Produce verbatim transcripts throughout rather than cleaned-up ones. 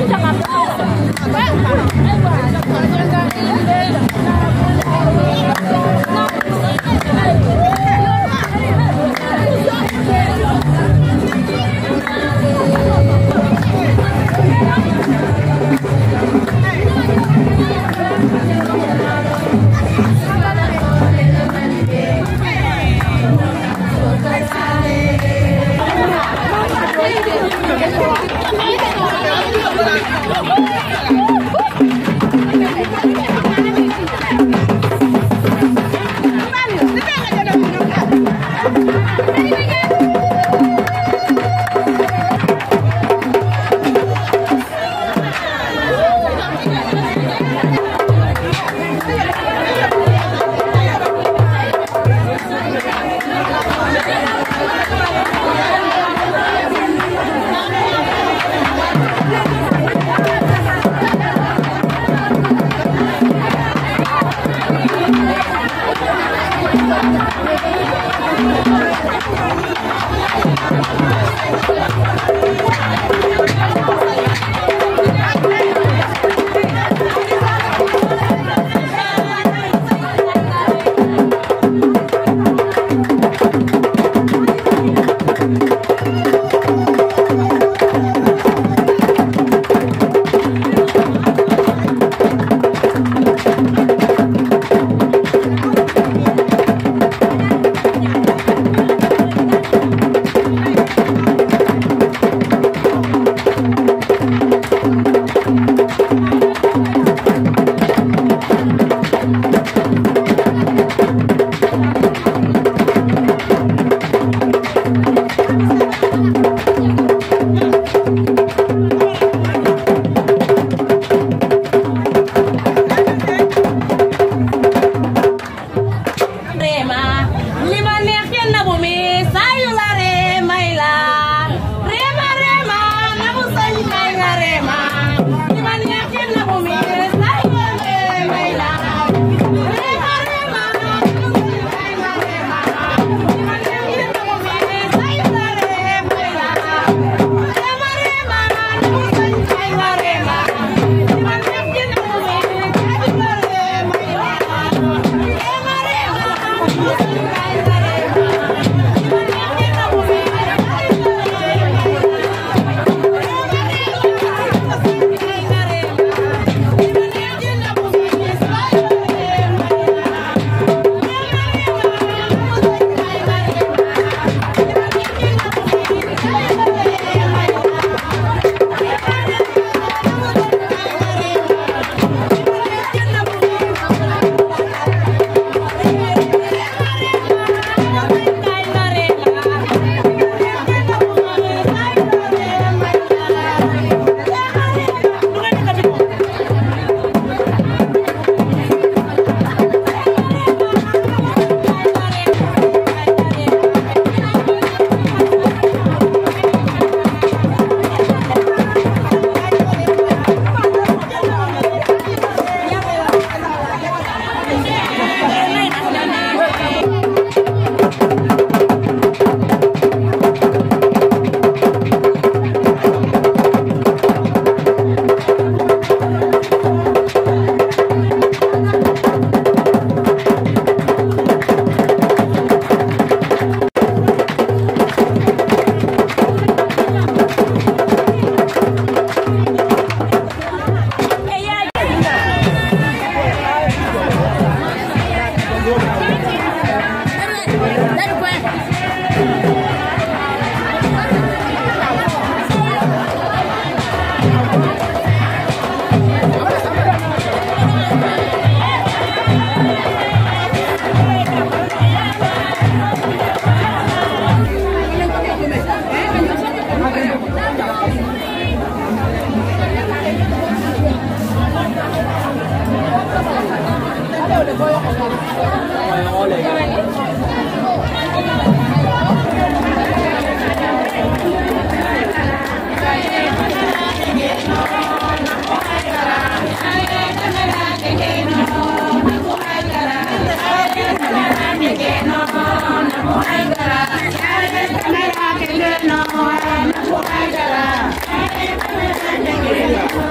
Ay,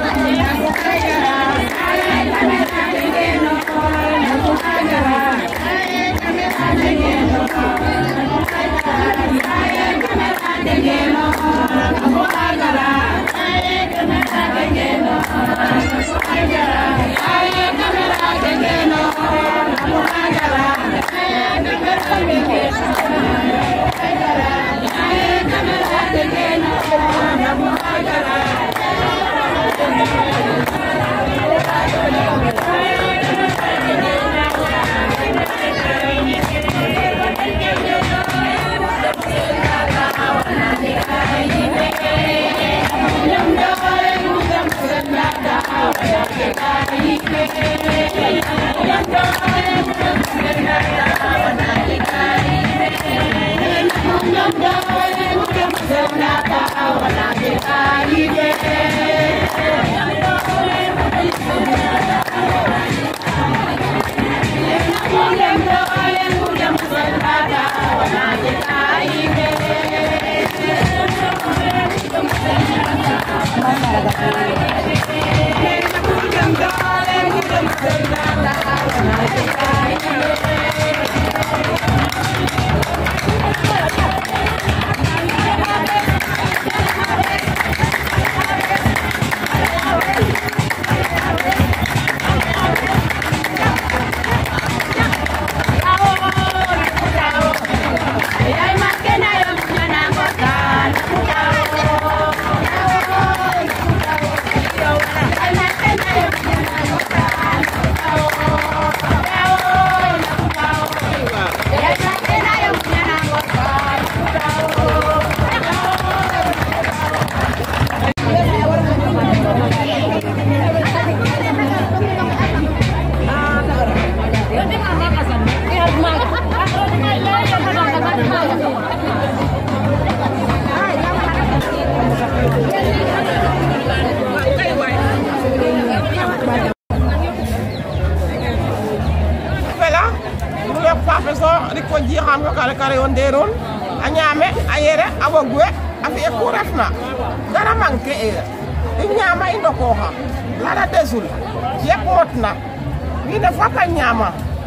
kare on deron a ñame a yere a wogwe a fiye ku refna dara manque e i ñama i ndokoxa lara desul ye potna wiin we fop a ñama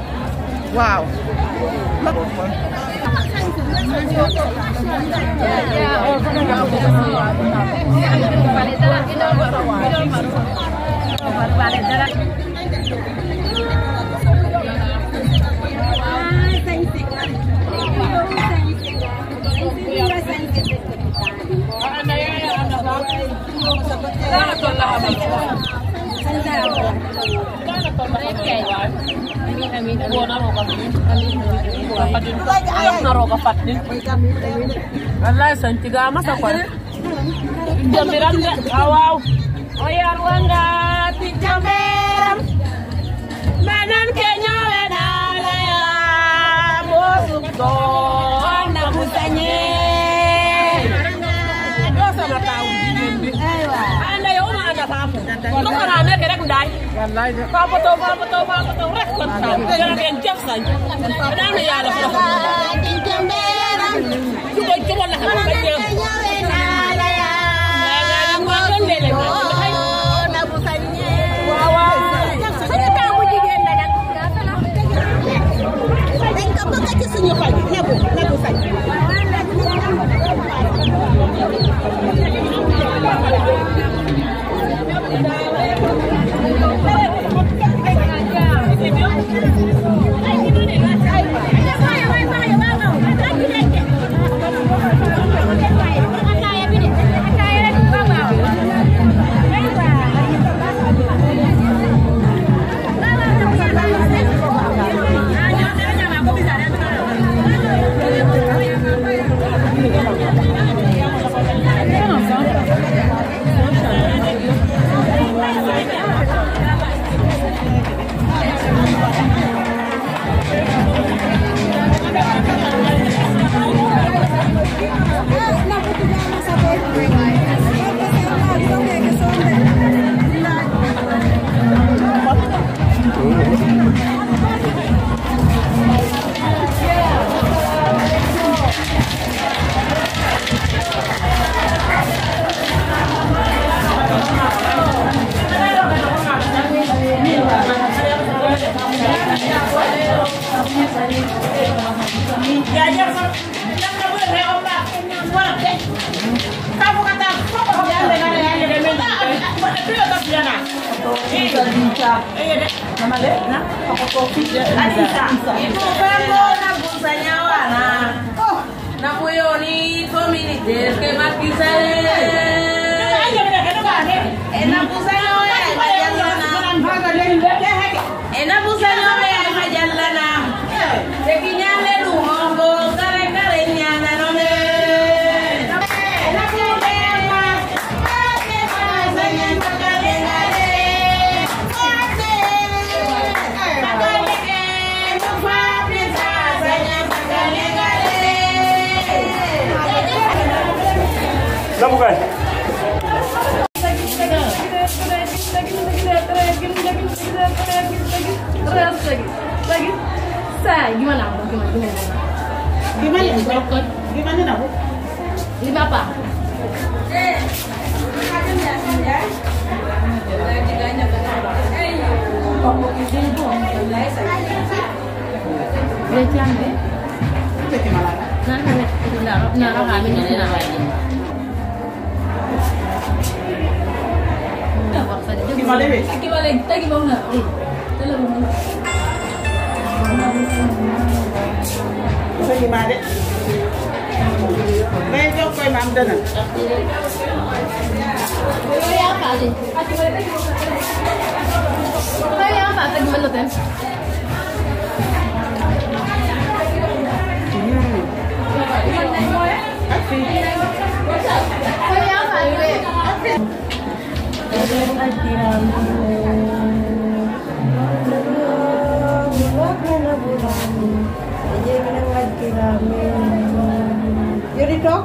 waaw wallahi santiga masa kwal jamiran da awaw oyar wanga ti jamiram manan kenya wena ya bosu do na musanye do sama taw dindi aywa anda yo ma anda fafu no kana ne rek ndai wallahi fa foto fa foto fa foto rek kon ta dara ben jaf sañ dana yalla fa ti jamiram coba coba lah apa saja. Itu bambo na busanya wana. Na kuyo ni family des ke makisale. bay lagi saya gimana gimana gimana gimana gimana nak lima apa gimana deh? Kayak jauh kayak mamda nak. Kayak apa sih? Kayak apa? Kayak gimana tuh? Kayak apa? Yuri dok.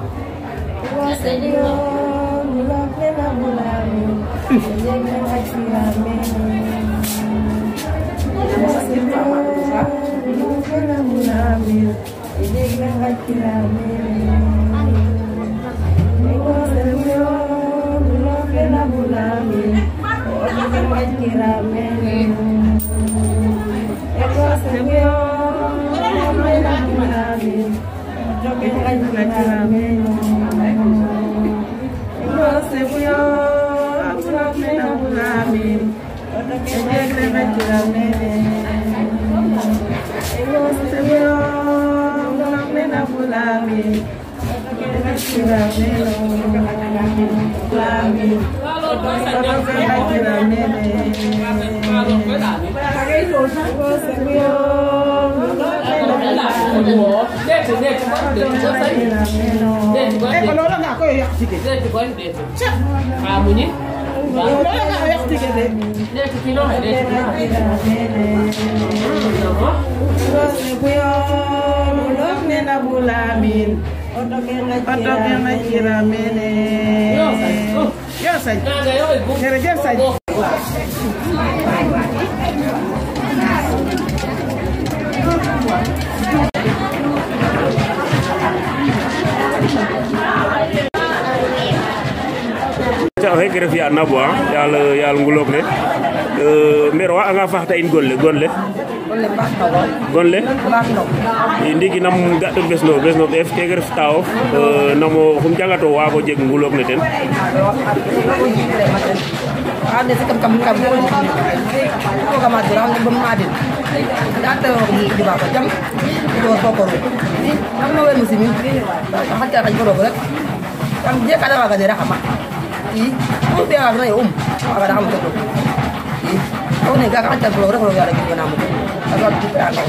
Kalau orang aku ya sedikit. Kamu ni? Kalau orang aku sedikit deh. Dia kilo ada. Otak yang nak kiramin. Ya saja. Kerja saja. Cak hay kere fi anabo yal yal ngulok ne euh mero anga faxta in golle golle golle baxta go golle baxno ndigi nam gaddo besno besno def ke gref taw euh namo xum jangato wago jeg ngulok ne ten ande sikam kam kam ko kama dira ngi bam madin data di baba jam do tokoro nam no we musimi hatta ka ko rek kam je kada waga dira kama i ko be agna um aga da hamto i ko ne ga ka ta bro rek ro ya rek na mu aga du ta ka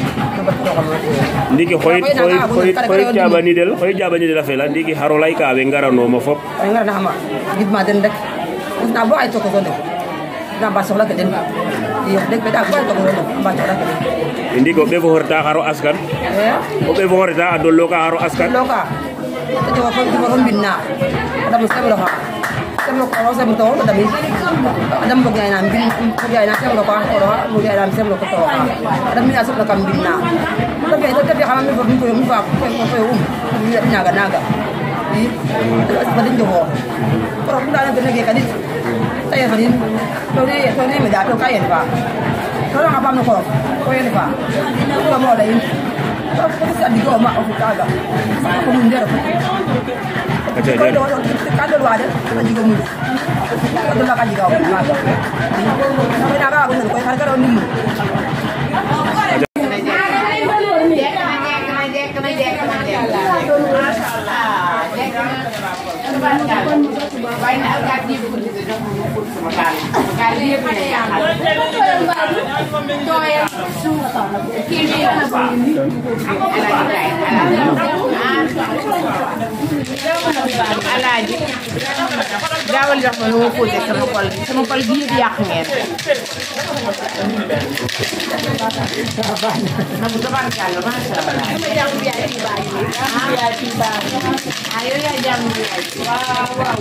ndiki xoy xoy xoy xoy jabani del xoy jabani del afela ndiki haro lay ka be ngarano ma fop ay ngara na xama gid ma den rek na bo ay to ko do na ba soxla ke den iyo dek be da ko to ko do ba soxla ke den ndiko be fo horta haro askan eh o be fo horta ado loka haro askan loka to to ko ko ron binna ada muslim lo ha sem ko ro sem to da mi adam bo ga na bin ko ga na sem lo ko ko ro mo ga na sem lo ko to adam mi asuk kam binna to be to be xamam mi ko mi fa ko ko um ni naga naga i badin jo ko ko da na be ga kadit tay badin to ne to ne me da to kayen fa to nga pam no ko ko yen fa ko mo da yin to ko sa di go ma o ka ga ko mun der acha der ka do wa de ka di go mun ko do la ka di ga ma ga ko na ga ko ko ka ka ro ni mun Masya Allah. Baik nak gaji pun kita dah pun sama kali. Kali dia punya yang tu yang kiri apa? Alaji, jawal dah mengumpul di semua kol, semua kol dia diaknir. Namun depan kalau mana? Yang biasa bayi, biasa bayi. Ayo ya jam biasa. Wow wow.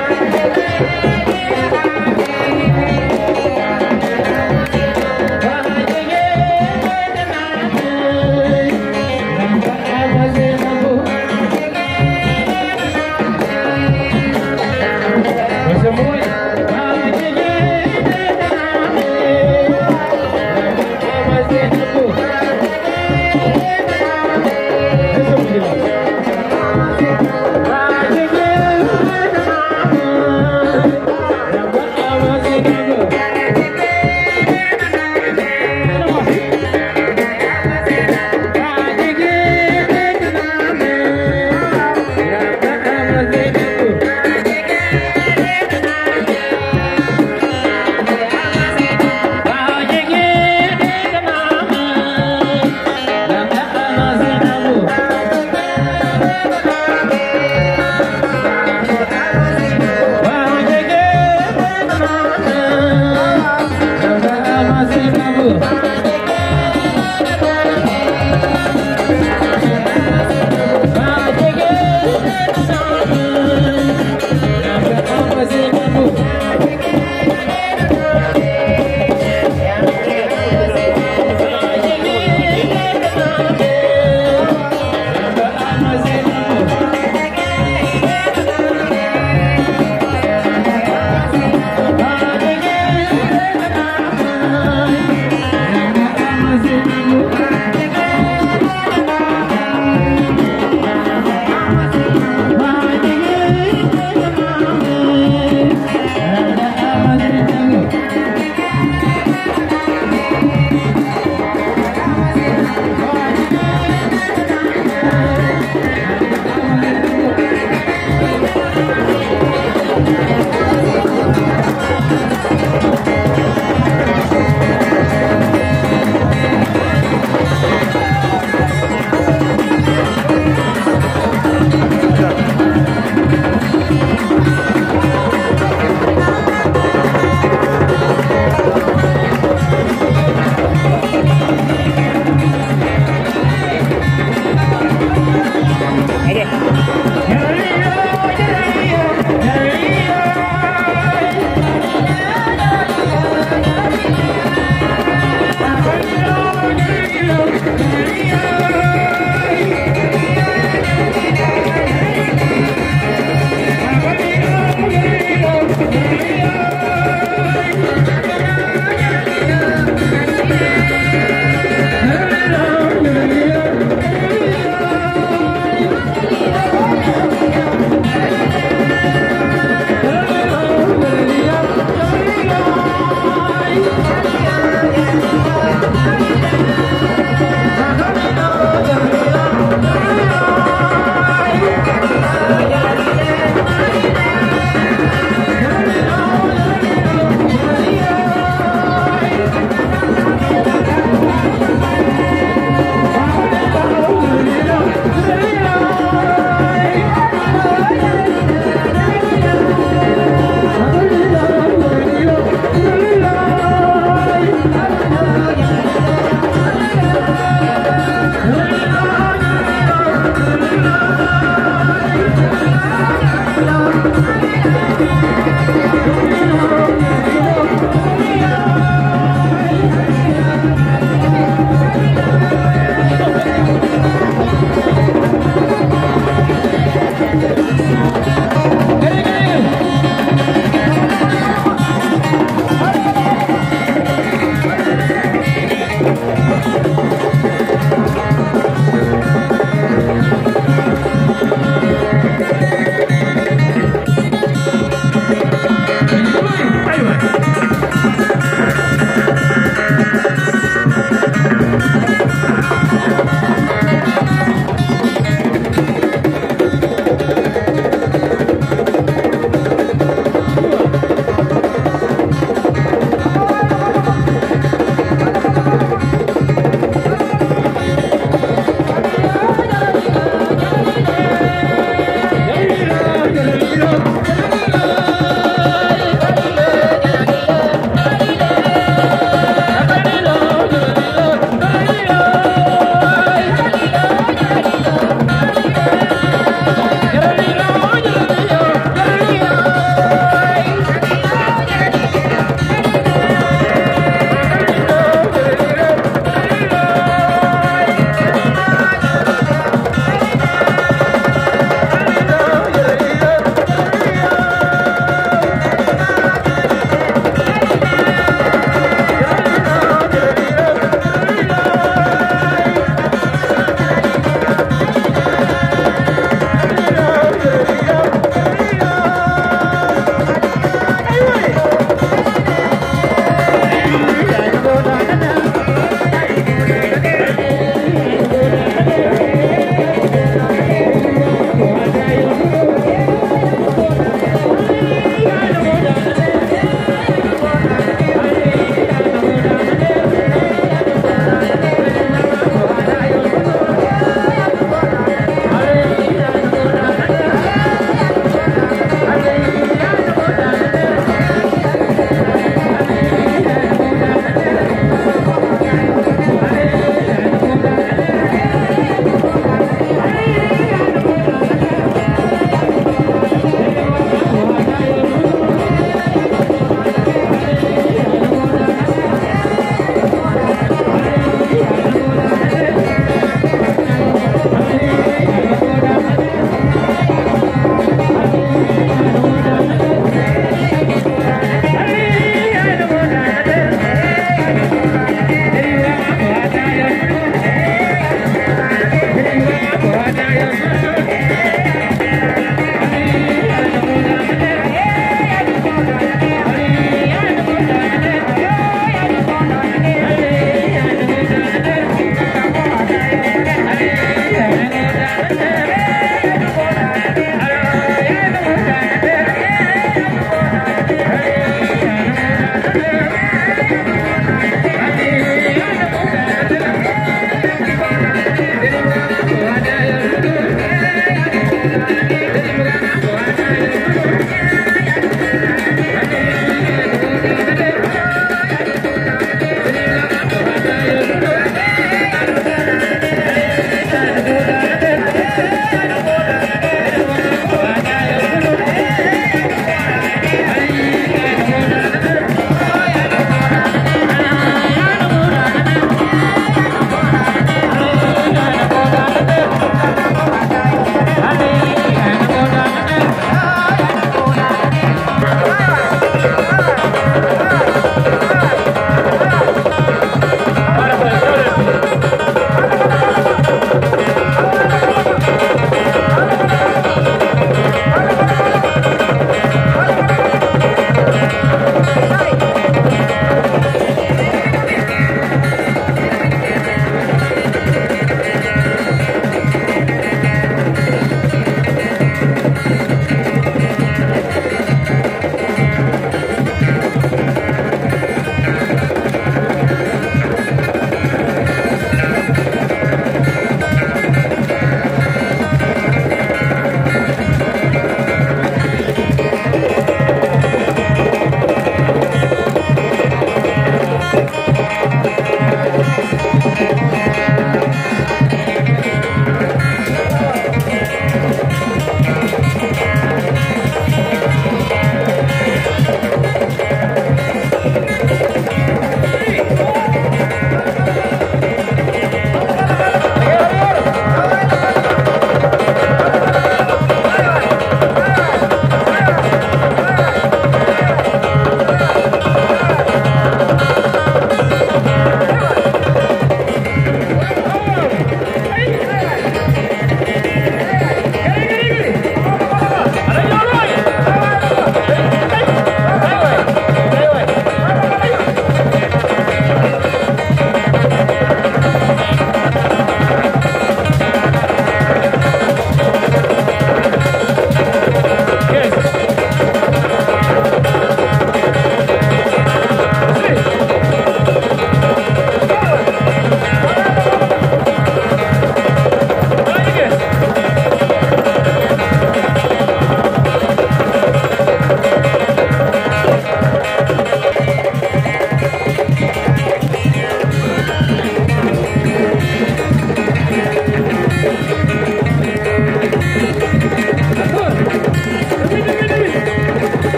Thank you.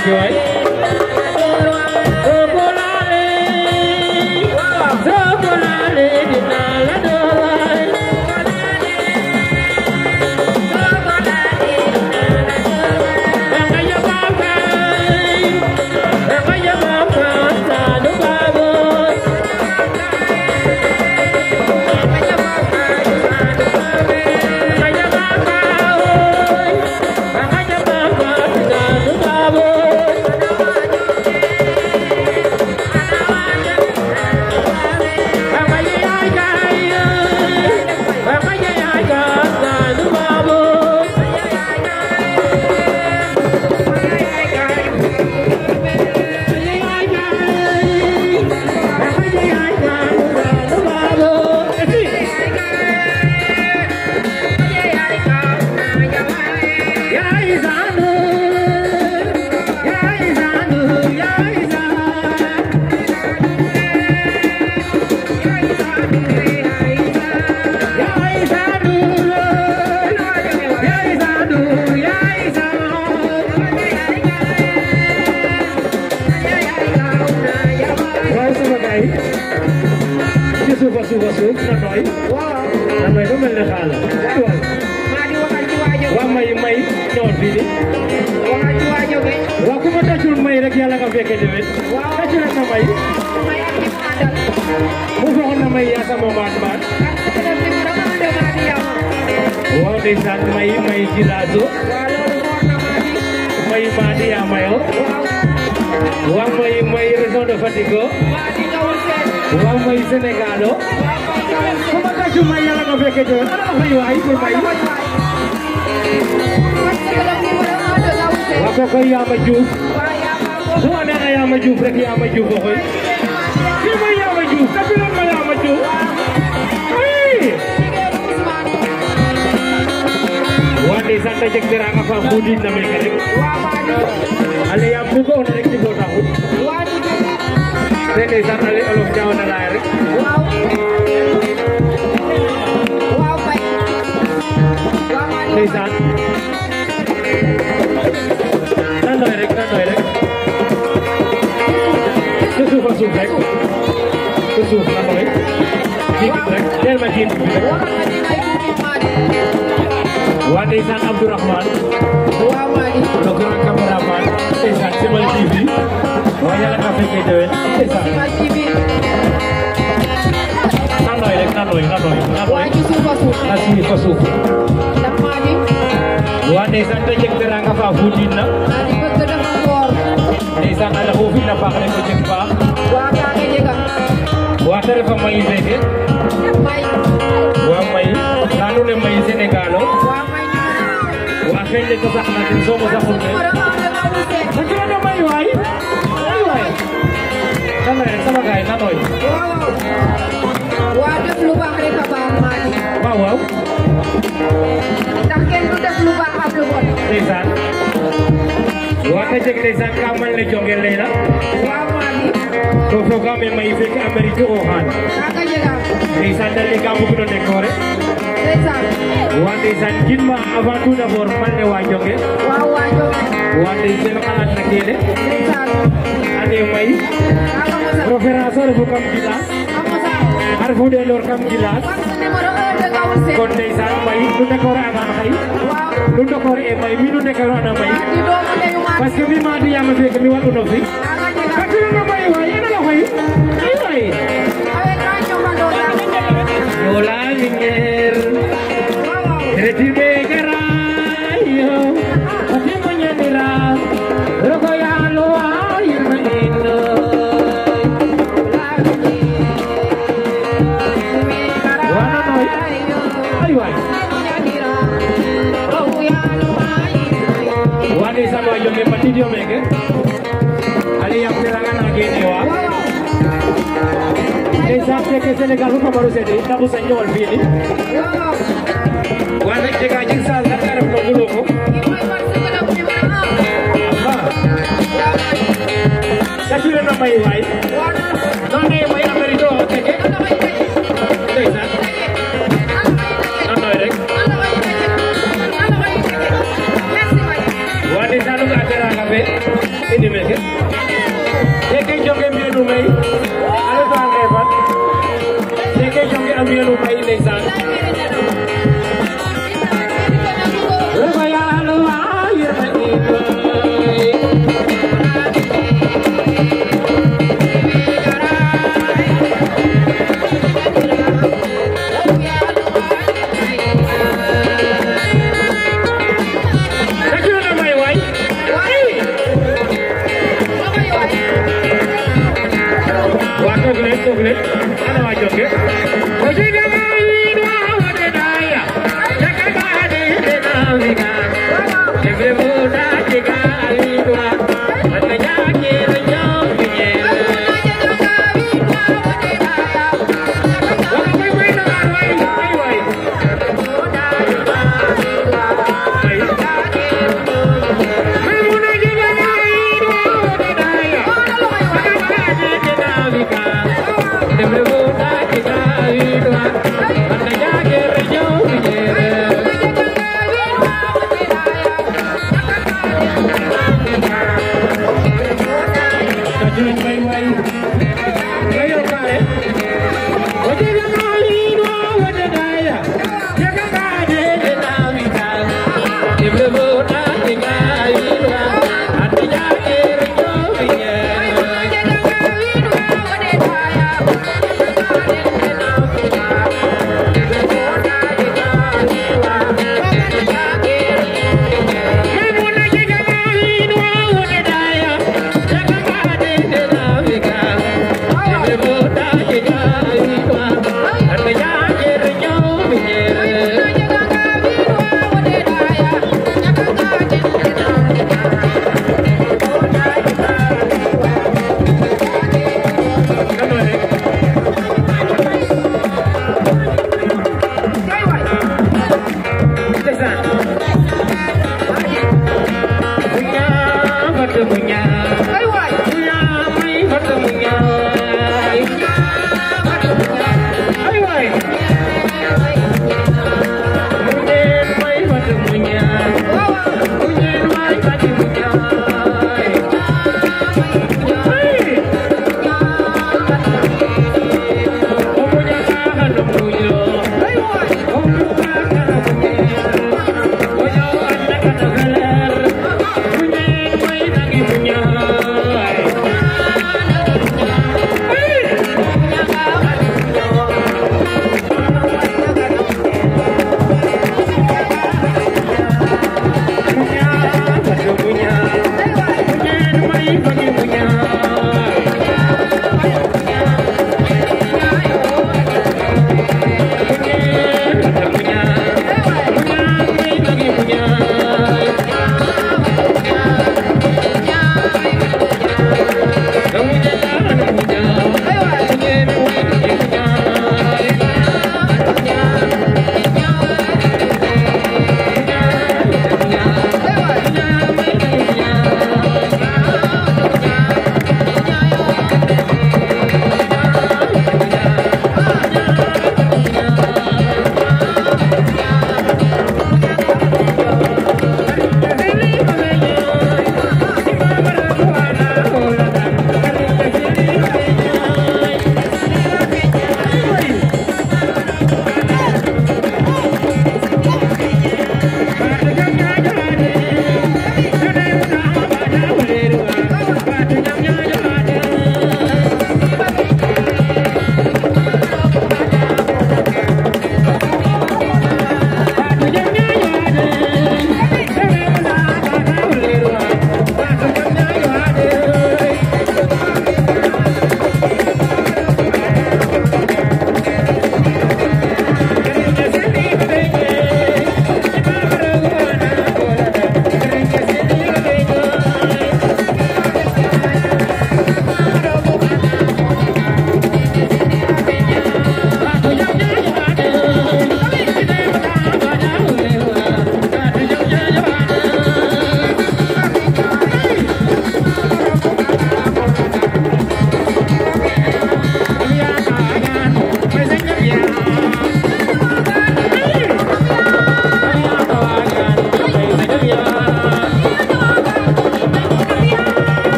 ki waay sokolale sokolale dina la doy Wadaisan Abdurrahman, Dokter Kameraman, Desan Semal T V, Wayang Kafe Kedewen, Desan. Nanoy, nanoy, nanoy, nanoy. Nasi pasuk. Wadaisan Tajik Terangka Fafudina. Desan ada Hufin apa kali project Pak? Water pemain bege. Wa mai, lalu le mai Senegal. Wakil itu tak nak semua sakul ni. Macam mana mai wai? Mai wai. Sama sama gay, nanoy. Waduh lubang mereka bang mani. Wow wow. Tak kena udah lubang apa pun. Desan. Wakil cek desan kamal le jongel le na. Wah mani. Kau kami mai fek Amerika ohan. Kakak jaga. Desan dari kamu kuno dekore. Desan. Wande san jinma avant tout d'abord man ne wajonge Wah wajonge. wande sen xalat na kene Desan. ane may Apa masa? professeur bu kam gilas Apa masa? har fu de lor kam gilas Nomor ada kau sen. kon desan may lu dekore aga xay Wow. lu dekore e may mi lu dekore ana may Di domo le yung parce que mi ma di yama fek mi wadu no fi Kakak jaga. kakira na may way ina la way ay way Awe kanyo mandola. yola minger Retibe garayo, pati manyadira, rokoyalo ayir manino. Wana noy, ay way. Wani sama jonge pati dio meke, ali yang serangan lagi ni wa. Desa ke Senegal ko baru sedi, tabu sanyo wal fili. Wana jega jing sa sa karep no gulo ko. Sakira na may way. None may amerito teke. Desa. Ano rek. Wani sanu ka tera kabe. ndeysaan Reba yàlla waa yërma Ana wa joge. Oji ga yi wa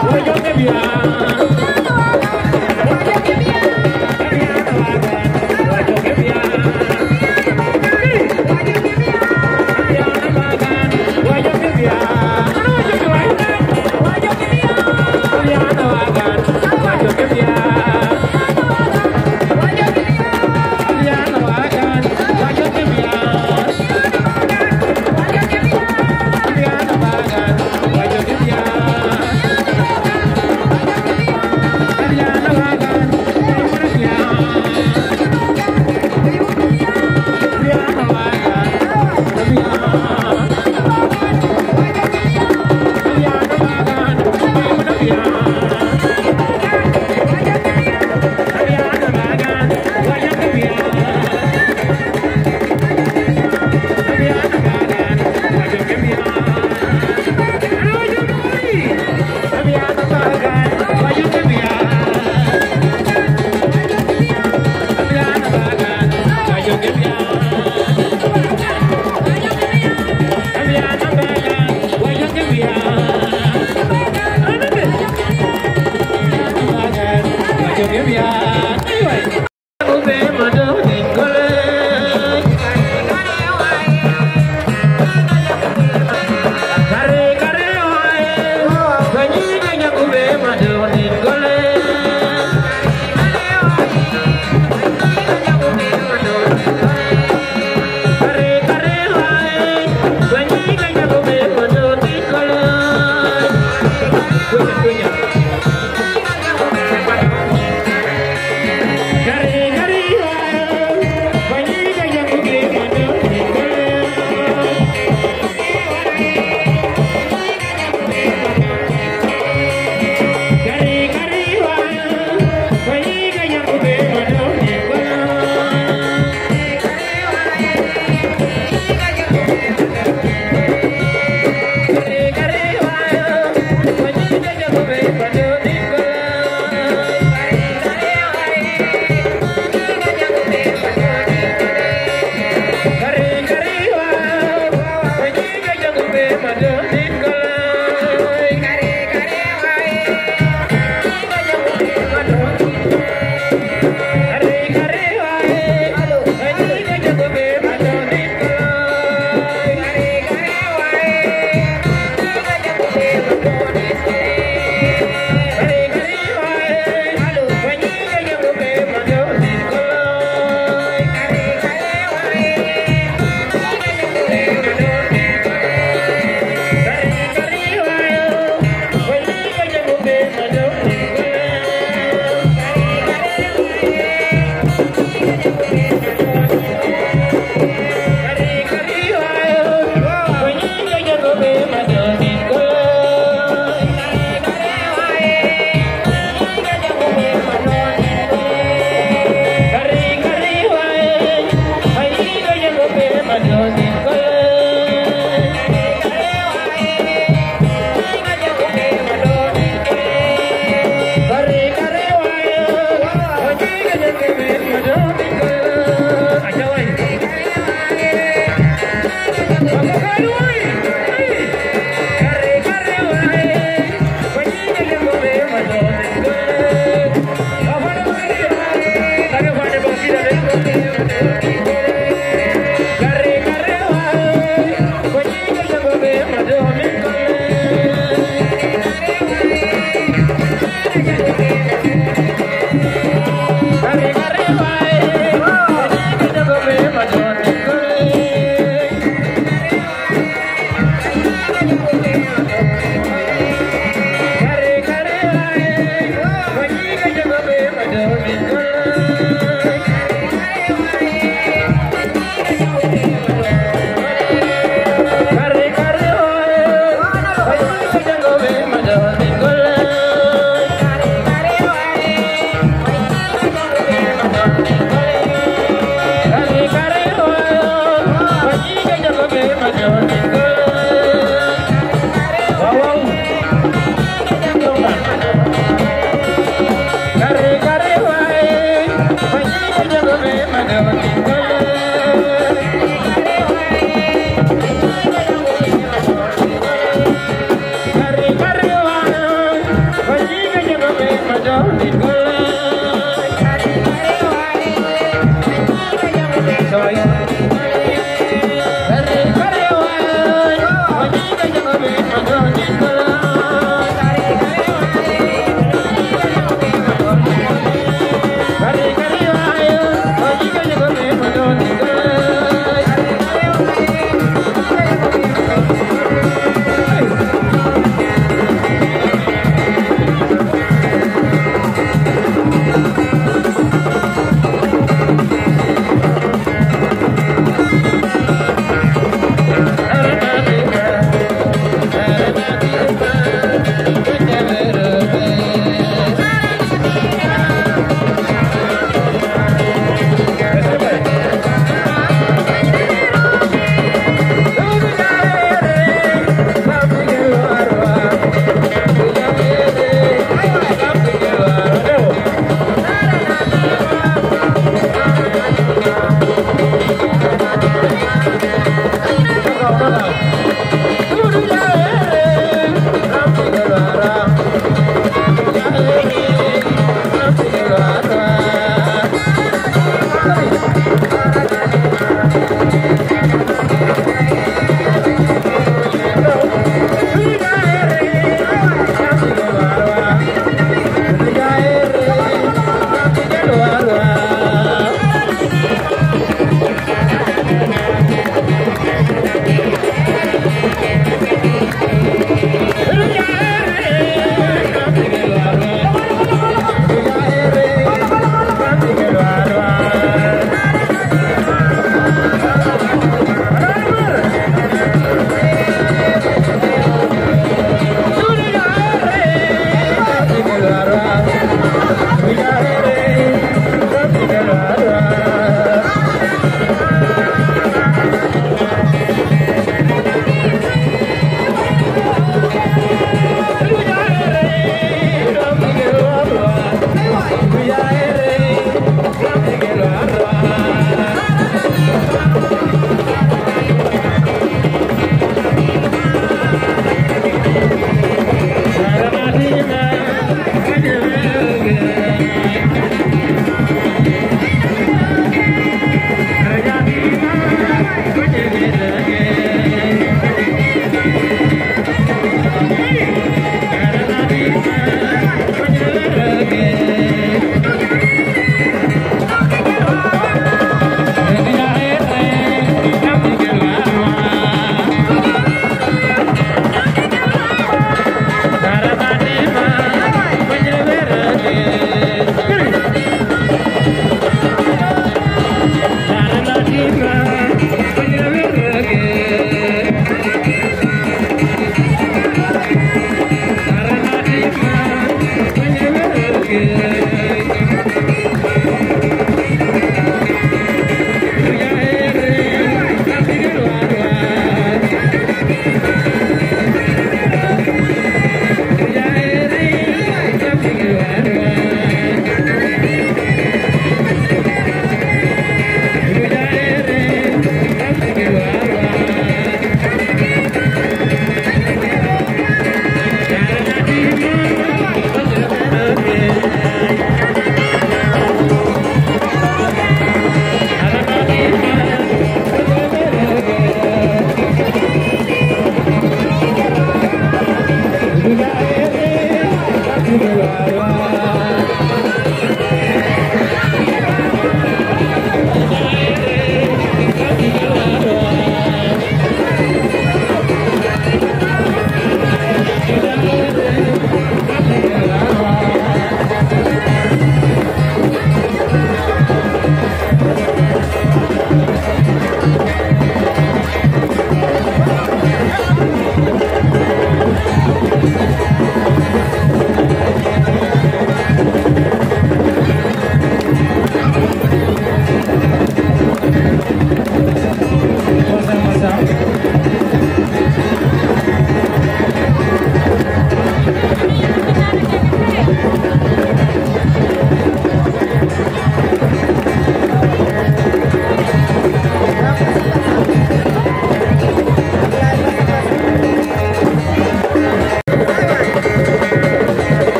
Hãy subscribe cho kênh Ghiền Mì Gõ để không bỏ lỡ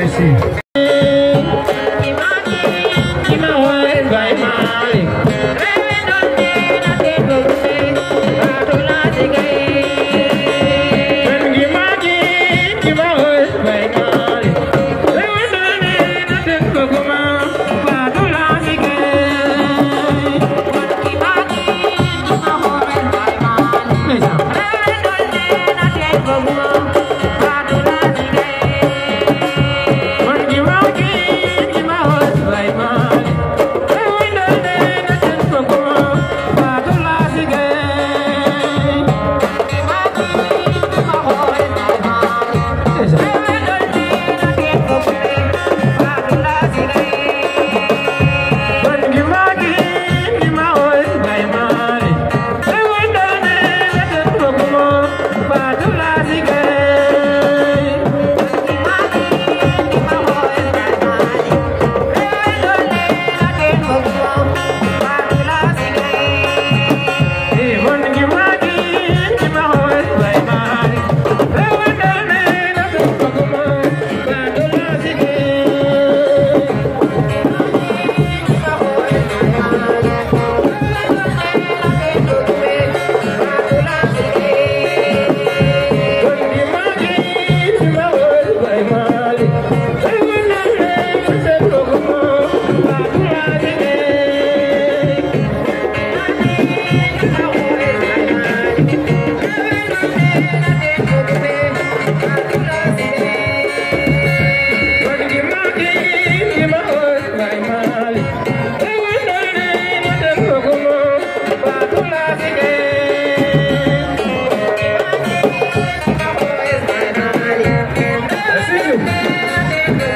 Thank you.